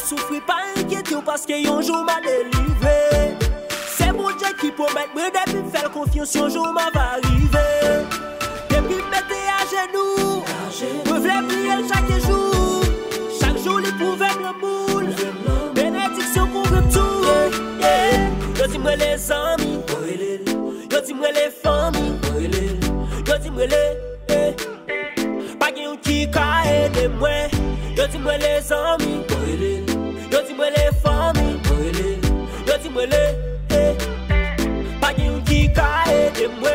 souffrir, pas inquiéter parce que un jour m'a délivré. C'est mon Dieu qui promet, moi depuis faire confiance, un jour m'a va arriver. Depuis mettre à genoux, je voulais prier chaque jour. Chaque jour, il pouvait me moule. Bénédiction pour me tout. Yo dis-moi les amis, yo dis-moi les familles, yo dis-moi les. Pas quelqu'un qui a aidé moi. Yo dis-moi les amis, yo dis-moi les familles, yo dis-moi les. Pas quelqu'un qui a aidé moi.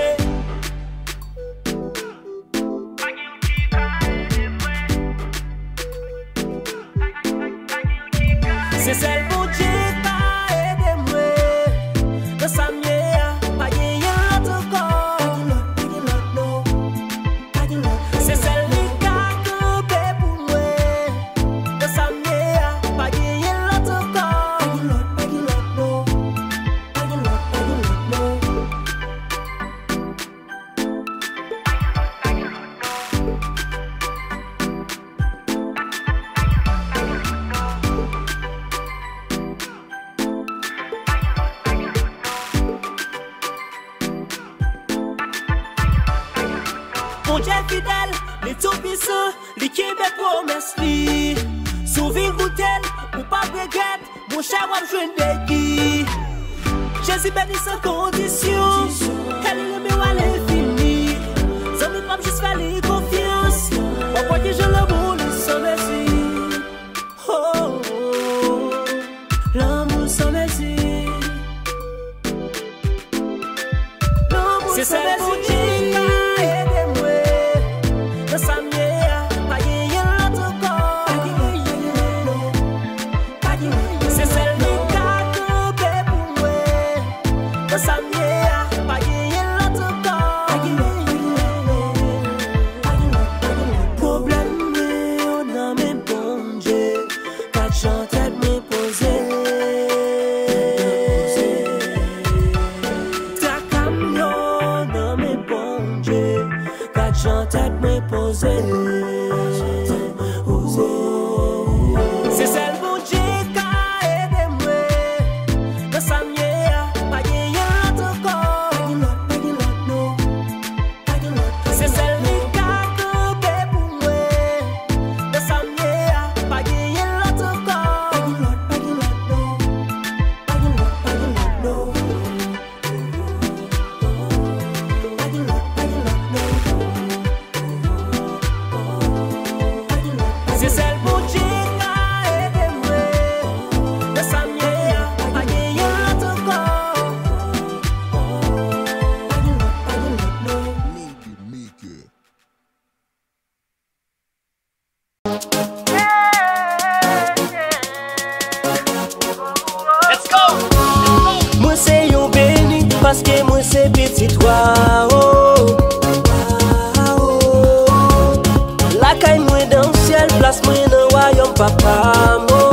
C'est celle mon Dieu qui a aidé moi. Dans sa mienne, pas quelqu'un l'autre corps. C'est celle qui a campé pour moi. Dans sa mienne, pas quelqu'un l'autre corps. Mon Dieu fidèle, les tout puissants, les qui me promesses li. Souvir ou tel, ou pas regret, mon cher wap jwen de qui. Jésus béni sans condition, elle est aimée ou elle est finie. Sans nous pas juste faire les confiance, on voit que je l'amour sans merci. Oh, oh, oh, l'amour sans merci. C'est celle mon Dieu. C'est celle mon Dieu qui a aidé moi. Dans sa mienne, pas quelqu'un l'autre corps. C'est celle qui a campé pour moi. Dans sa mienne, pas quelqu'un l'autre corps. C'est celle mon Dieu qui a aidé moi. Dans sa mienne, pas quelqu'un l'autre corps. Let's go. Moi c'est yon béni parce que moi c'est petit toi. La caille moi dans le ciel, place moi dans le royaume papa mo.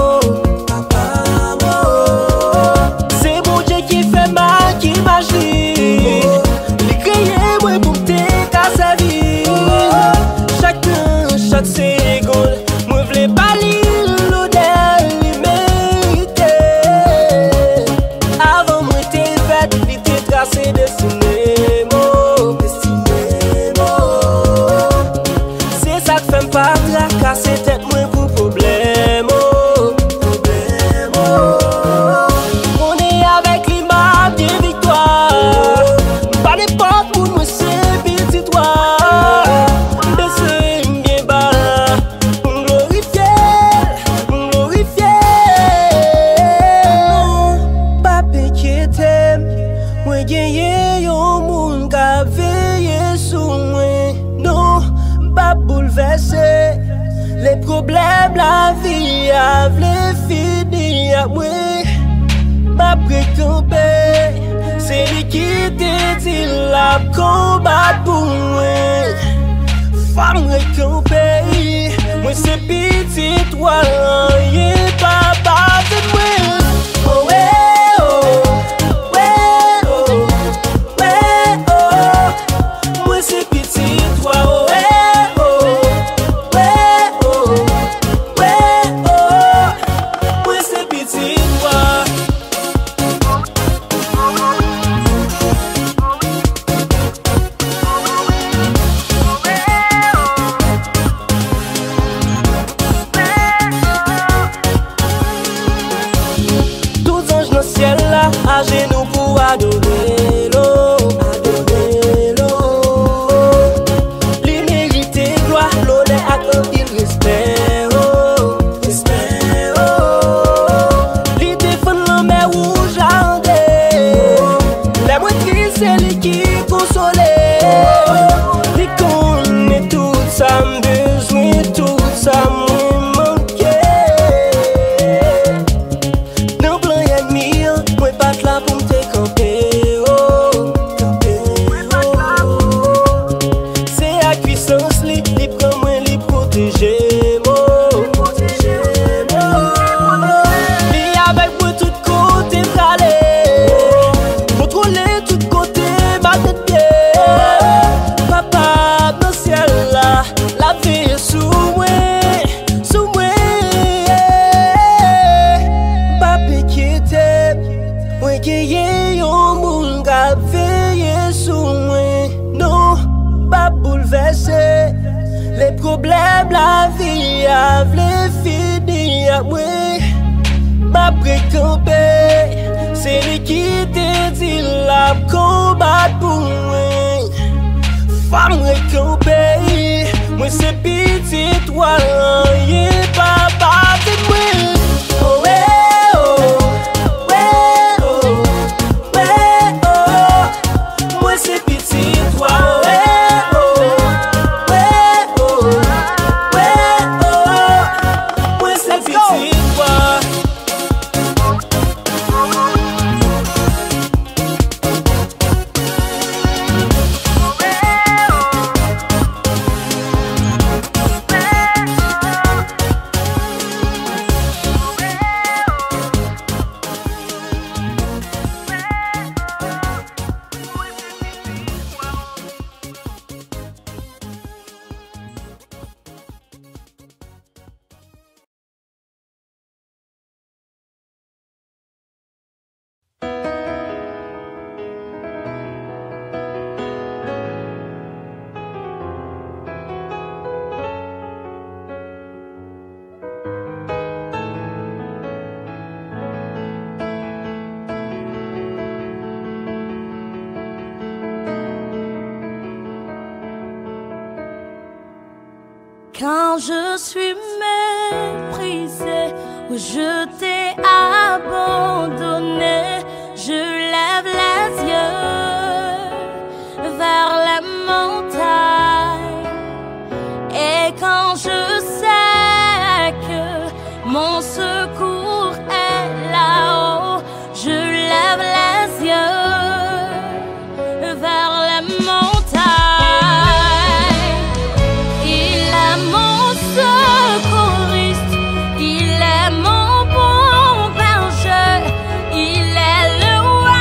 C'est mon Dieu qui fait mal, qui m'agit. Les crier moi pour te casser vie. Chaque seconde, moi v'lais pas lire l'odeur limité. Avant moi t'es fait, il t'est tracé destiné mo. C'est ça que fait pas tracasser tête moi pour problème. On est avec l'imam de victoire. Pas n'importe où moi c'est petit toi. Baisser bien bas pour glorifier, pour glorifier. Pas piquer t'aime. Moi gagner yon moun ka veille sous moi. Non, pas bouleverser. Les problèmes, la vie, a v'lait finir, oui. Ma précampé, c'est lui qui te dit la combat pour moi. Femme récampée, moi c'est petit, toi, rien pas battre moi. Oh, ouais, oh, ouais, oh, ouais, oh. Moi c'est petit, toi, oh, ouais. Moi c'est lui qui console. Il connaît tout ça, besoin, tout ça, moi manqué. Dans plein ennemi, moi pas là pour me camper. Oh, camper. C'est à puissance, li prend moi, li protéger. Les problèmes, la vie, les fini à moi. Ma précampé, c'est lui qui te dit la combat pour moi. Femme récampée, moi c'est petit, toi, rien, papa, c'est moi. Oh, ouais, oh, ouais, oh, ouais, oh, moi c'est petit, toi, ouais. Quand je suis méprisée, où je t'ai abandonné, je lève les yeux vers la montagne. Et quand je sais que mon secours est là-haut, je lève les yeux vers la montagne. Il est le roi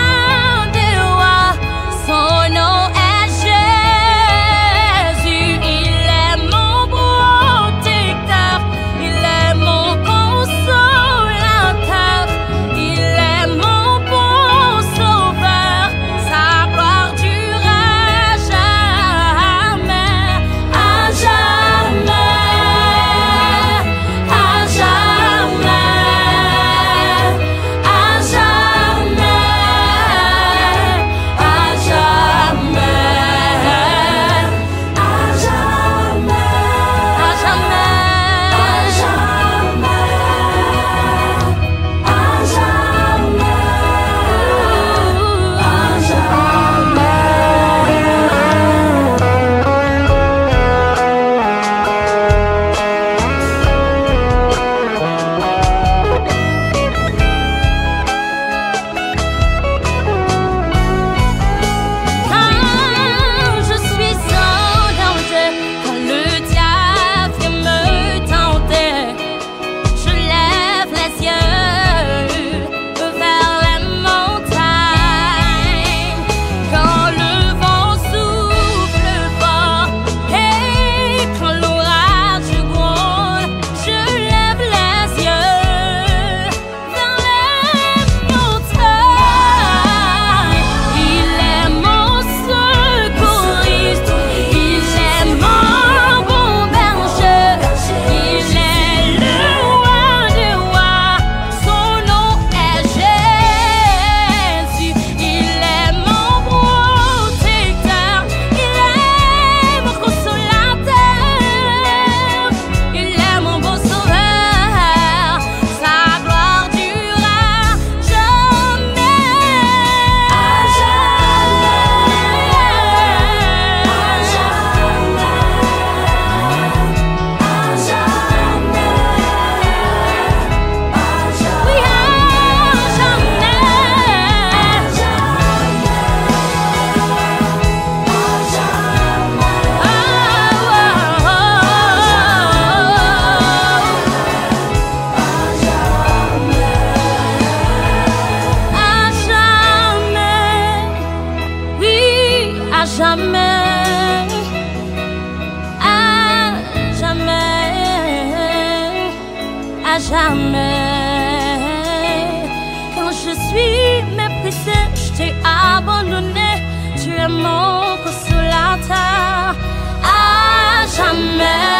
jamais, à jamais, à jamais. Quand je suis méprisée, je t'ai abandonné, tu es mon consolateur. À jamais.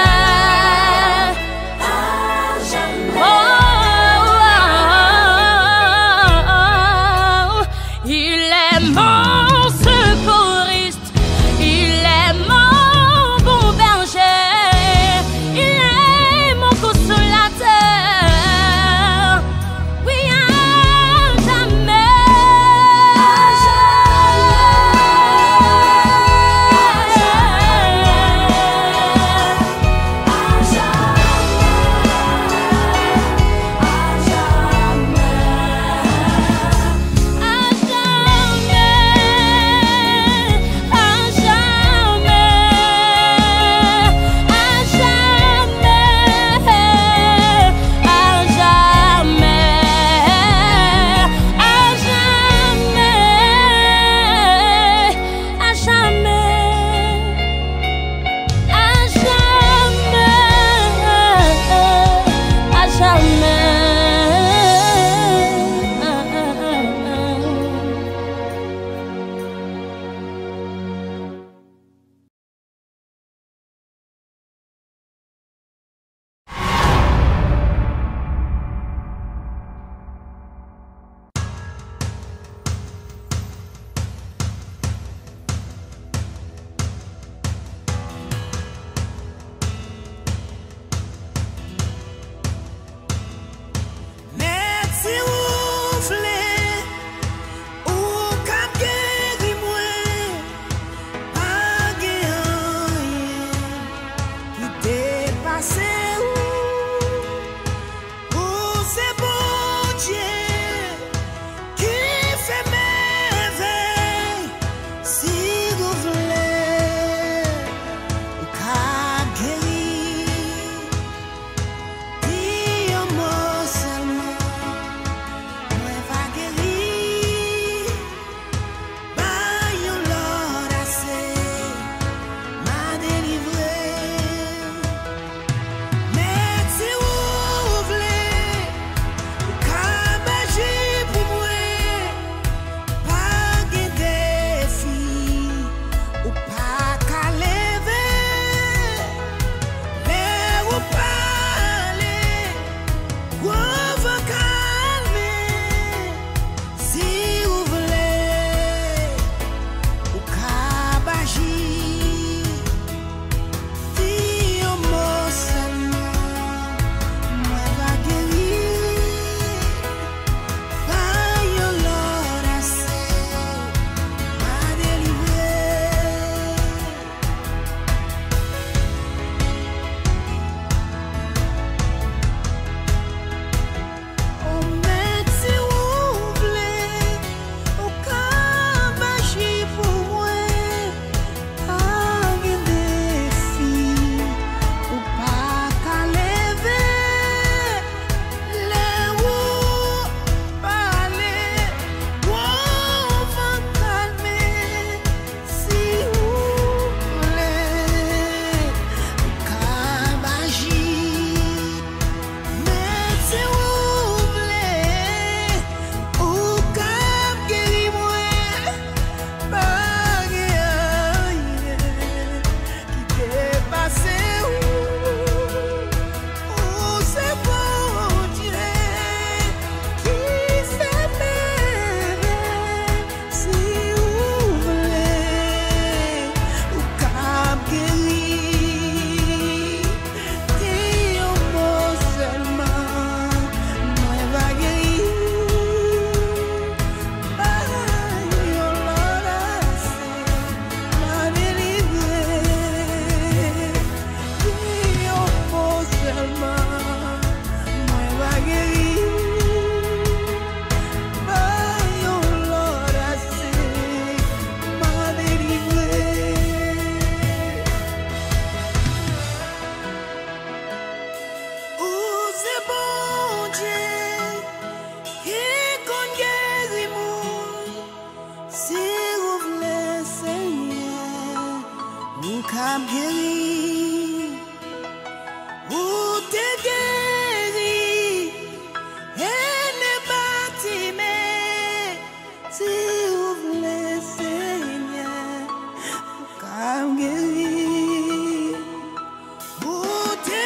cap guéri, ou te guéri, et ne bâti, mais si vous voulez, Seigneur, cap guéri, ou te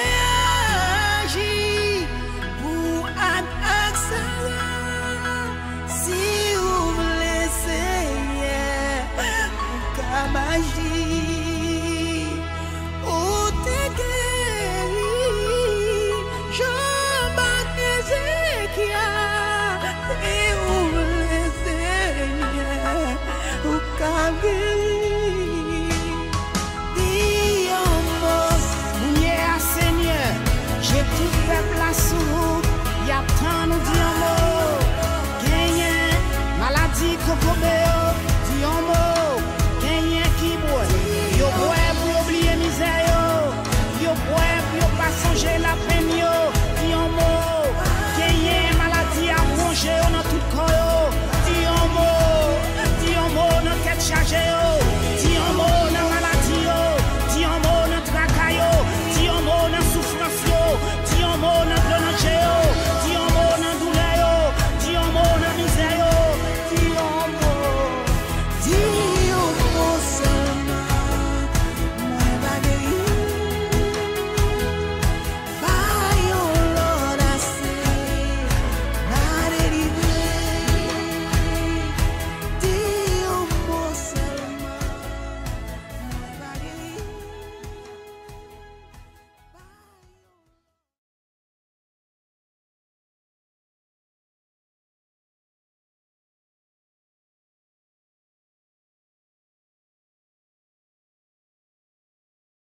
agi, pour un accent, si vous voulez, Seigneur, cap agi. Chargé